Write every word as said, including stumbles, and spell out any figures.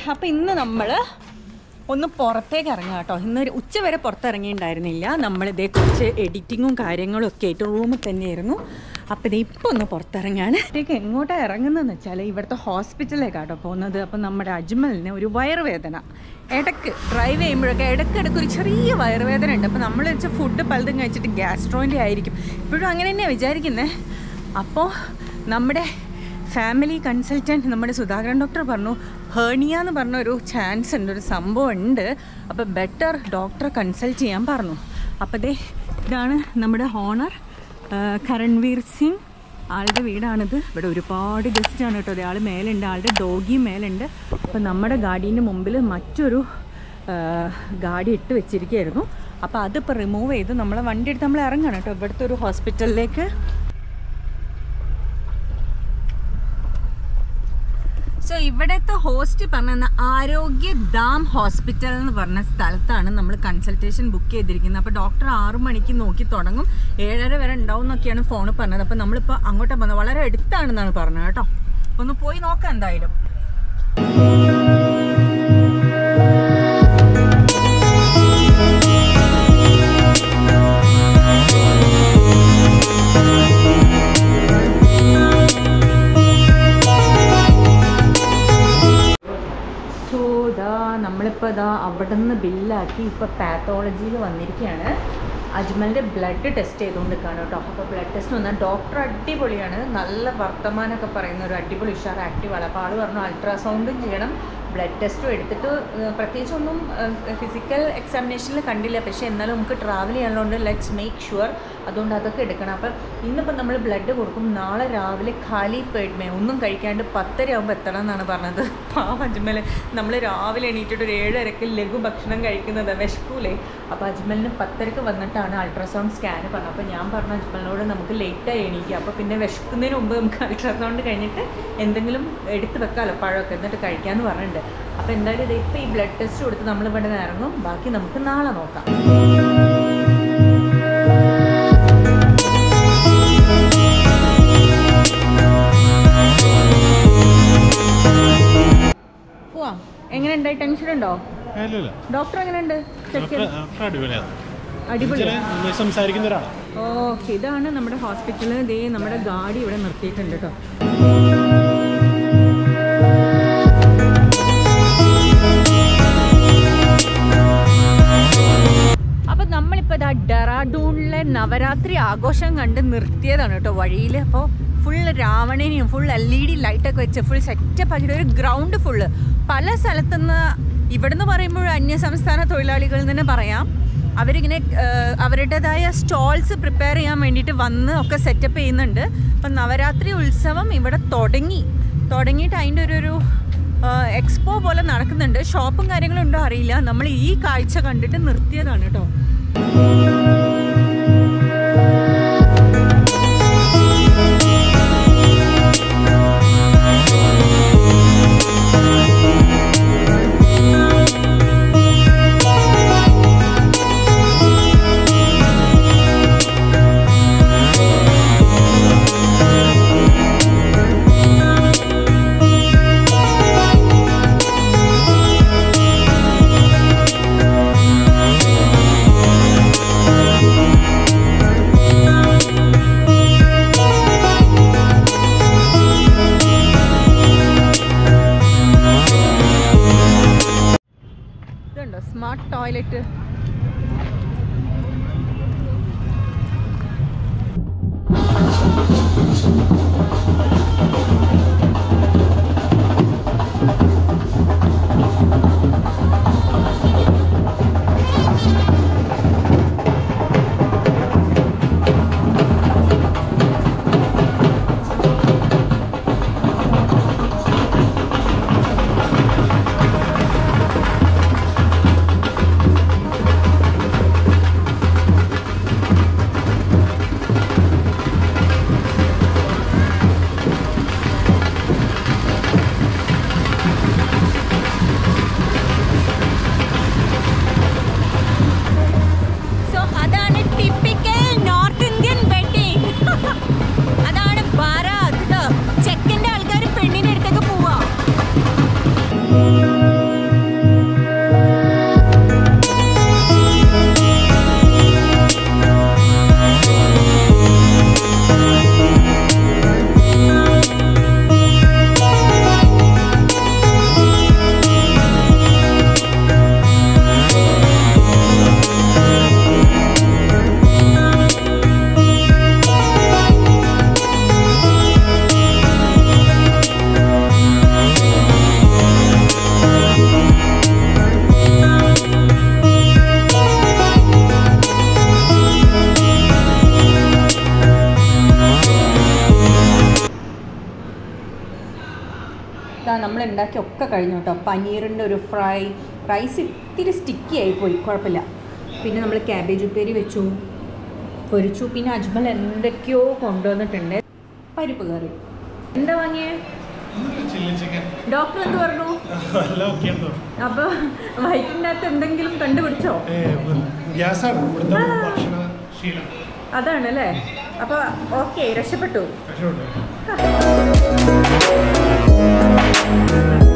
അപ്പോൾ ഇന്ന് നമ്മൾ ഒന്ന് പുറത്തേക്ക് ഇറങ്ങുക കേട്ടോ. ഇന്ന് ഉച്ച വരെ പുറത്തിറങ്ങിയിട്ടുണ്ടായിരുന്നില്ല. നമ്മളിതേ കുറച്ച് എഡിറ്റിങ്ങും കാര്യങ്ങളും ഒക്കെ ആയിട്ട് റൂമിൽ തന്നെയായിരുന്നു. അപ്പോൾ ഇത് ഇപ്പോൾ ഒന്ന് പുറത്തിറങ്ങാണ്. ഇതൊക്കെ എങ്ങോട്ടാണ് ഇറങ്ങുന്നതെന്ന് വെച്ചാൽ ഇവിടുത്തെ ഹോസ്പിറ്റലിലേക്കാട്ടോ പോകുന്നത്. അപ്പം നമ്മുടെ അജ്മലിന് ഒരു വയറുവേദന, ഇടയ്ക്ക് ഡ്രൈവ് ചെയ്യുമ്പോഴൊക്കെ ഇടയ്ക്കിടയ്ക്ക് ഒരു ചെറിയ വയറുവേദന ഉണ്ട്. അപ്പോൾ നമ്മൾ വെച്ചാൽ ഫുഡ് പലതും കഴിച്ചിട്ട് ഗ്യാസ്ട്രോയിൻ്റെ ആയിരിക്കും. ഇപ്പോഴും അങ്ങനെ തന്നെയാണ് വിചാരിക്കുന്നത്. അപ്പോൾ നമ്മുടെ ഫാമിലി കൺസൾട്ടൻറ്റ് നമ്മുടെ സുധാകരൻ ഡോക്ടർ പറഞ്ഞു ഹേർണിയ എന്ന് പറഞ്ഞൊരു ചാൻസ് ഉണ്ട്, ഒരു സംഭവം ഉണ്ട്. അപ്പോൾ ബെറ്റർ ഡോക്ടറെ കൺസൾട്ട് ചെയ്യാൻ പറഞ്ഞു. അപ്പോൾ ദേ ഇതാണ് നമ്മുടെ ഓണർ കരൺവീർ സിംഗ്, ആളുടെ വീടാണിത്. ഇവിടെ ഒരുപാട് ഗസ്റ്റാണ് കേട്ടോ. ഒരാൾ മേലുണ്ട്, ആളുടെ ഡോഗിയും മേലുണ്ട്. അപ്പോൾ നമ്മുടെ ഗാഡീൻ്റെ മുമ്പിൽ മറ്റൊരു ഗാഡി ഇട്ട് വെച്ചിരിക്കുകയായിരുന്നു. അപ്പോൾ അതിപ്പോൾ റിമൂവ് ചെയ്ത് നമ്മളെ വണ്ടി എടുത്ത് നമ്മൾ ഇറങ്ങണം കേട്ടോ ഇവിടുത്തെ ഒരു ഹോസ്പിറ്റലിലേക്ക്. സോ ഇവിടുത്തെ ഹോസ്റ്റ് പറഞ്ഞ ആരോഗ്യധാം ഹോസ്പിറ്റൽ എന്ന് പറഞ്ഞ സ്ഥലത്താണ് നമ്മൾ കൺസൾട്ടേഷൻ ബുക്ക് ചെയ്തിരിക്കുന്നത്. അപ്പോൾ ഡോക്ടർ ആറു മണിക്ക് നോക്കി തുടങ്ങും, ഏഴര വരെ ഉണ്ടാവും എന്നൊക്കെയാണ് ഫോണിൽ പറഞ്ഞത്. അപ്പോൾ നമ്മളിപ്പോൾ അങ്ങോട്ട് പോകുന്നത് വളരെ അടുത്താണെന്നാണ് പറഞ്ഞത് കേട്ടോ. ഒന്ന് പോയി നോക്കാം എന്തായാലും. നമ്മളിപ്പോൾ ഇതാ അവിടെ നിന്ന് ബില്ലാക്കി ഇപ്പോൾ പാത്തോളജിയിൽ വന്നിരിക്കുകയാണ്. അജ്മലിൻ്റെ ബ്ലഡ് ടെസ്റ്റ് ചെയ്തുകൊണ്ടിരിക്കുകയാണ് കേട്ടോ. അപ്പോൾ ബ്ലഡ് ടെസ്റ്റ് വന്നാൽ ഡോക്ടർ അടിപൊളിയാണ്, നല്ല വർത്തമാനമൊക്കെ പറയുന്ന ഒരു അടിപൊളി ഉഷാർ ആക്റ്റീവാണ്. അപ്പോൾ ആൾ പറഞ്ഞു അൾട്രാസൗണ്ടും ചെയ്യണം, ബ്ലഡ് ടെസ്റ്റും എടുത്തിട്ട് പ്രത്യേകിച്ചൊന്നും ഫിസിക്കൽ എക്സാമിനേഷനിൽ കണ്ടില്ല. പക്ഷേ എന്നാലും നമുക്ക് ട്രാവൽ ചെയ്യാനുള്ളതുകൊണ്ട് ലെറ്റ്സ് മേക്ക് ഷുവർ, അതുകൊണ്ട് അതൊക്കെ എടുക്കണം. അപ്പം ഇന്നിപ്പോൾ നമ്മൾ ബ്ലഡ് കൊടുക്കും, നാളെ രാവിലെ ഖാലി പേഡ്മേ ഒന്നും കഴിക്കാണ്ട് പത്തര ആകുമ്പോൾ എത്തണം എന്നാണ് പറഞ്ഞത്. പാവം അജ്മൽ, നമ്മൾ രാവിലെ എണീറ്റിട്ട് ഒരു ഏഴരക്ക് ലഘു ഭക്ഷണം കഴിക്കുന്നത് വിശക്കൂലേ. അപ്പോൾ അജ്മലിന് പത്തരക്ക് വന്നിട്ടാണ് അൾട്രാസൗണ്ട് സ്കാൻ പറഞ്ഞത്. അപ്പോൾ ഞാൻ പറഞ്ഞു അജ്മലിനോട് നമുക്ക് ലേറ്റായി എണീക്കുക, അപ്പോൾ പിന്നെ വിശക്കുന്നതിന് മുമ്പ് നമുക്ക് അൾട്രാസൗണ്ട് കഴിഞ്ഞിട്ട് എന്തെങ്കിലും എടുത്ത് വെക്കാമല്ലോ പഴമൊക്കെ, എന്നിട്ട് കഴിക്കാമെന്ന് പറഞ്ഞിട്ടുണ്ട്. അപ്പോൾ എന്തായാലും ഇത് ഇപ്പോൾ ഈ ബ്ലഡ് ടെസ്റ്റ് കൊടുത്ത് നമ്മൾ ഇവിടെ നിന്ന് ഇറങ്ങും, ബാക്കി നമുക്ക് നാളെ നോക്കാം. പോവാം. എങ്ങനെയുണ്ട്? ടെൻഷൻ ഉണ്ടോ? ഡോക്ടർ എങ്ങനെയുണ്ട്? അടിപൊളി സംസാരിക്കുന്ന ഒരാളാണ്. ഓക്കെ, ഇതാണ് നമ്മുടെ ഹോസ്പിറ്റലിൽ. ദേ നമ്മുടെ ഗാഡി ഇവിടെ നിർത്തിയിട്ടുണ്ട് കേട്ടോ. അപ്പോൾ നമ്മളിപ്പോൾ ഇതാ ഡെറാഡൂണിലെ നവരാത്രി ആഘോഷം കണ്ട് നിർത്തിയതാണ് കേട്ടോ വഴിയിൽ. അപ്പോൾ ഫുൾ രാവണനെയും ഫുൾ എൽ ഇ ഡി ലൈറ്റൊക്കെ വെച്ച് ഫുൾ സെറ്റപ്പ് ആക്കിയിട്ട് ഒരു ഗ്രൗണ്ട് ഫുള്ള് പല സ്ഥലത്തുനിന്ന്, ഇവിടുന്ന് പറയുമ്പോൾ അന്യ സംസ്ഥാന തൊഴിലാളികളിൽ നിന്ന് പറയാം, അവരിങ്ങനെ അവരുടേതായ സ്റ്റോൾസ് പ്രിപ്പയർ ചെയ്യാൻ വേണ്ടിയിട്ട് വന്ന് ഒക്കെ സെറ്റപ്പ് ചെയ്യുന്നുണ്ട്. അപ്പം നവരാത്രി ഉത്സവം ഇവിടെ തുടങ്ങി തുടങ്ങിയിട്ട് അതിൻ്റെ ഒരു ഒരു എക്സ്പോ പോലെ നടക്കുന്നുണ്ട്. ഷോപ്പും കാര്യങ്ങളും ഉണ്ടോ അറിയില്ല. നമ്മൾ ഈ കാഴ്ച കണ്ടിട്ട് നിർത്തിയതാണ് കേട്ടോ. Smart toilet. നമ്മൾ ഉണ്ടാക്കിയൊക്കെ കഴിഞ്ഞു കേട്ടോ. പനീറിൻ്റെ ഒരു ഫ്രൈ, റൈസ് ഇത്തിരി സ്റ്റിക്കി ആയിപ്പോയി, കുഴപ്പമില്ല. പിന്നെ നമ്മൾ ക്യാബേജ് ഉപ്പേരി വെച്ചു, പൊരിച്ചു. പിന്നെ അജ്മൽ എന്തൊക്കെയോ കൊണ്ടുവന്നിട്ടുണ്ട്. പരിപ്പ് കറി. എന്താ വാങ്ങിയേ? ഡോക്ടർ എന്ത് പറഞ്ഞു? അപ്പോൾ വയറ്റിൻ്റെ അകത്ത് എന്തെങ്കിലും കണ്ടുപിടിച്ചോ? അതാണല്ലേ. അപ്പോൾ ഓക്കെ, രക്ഷപ്പെട്ടു.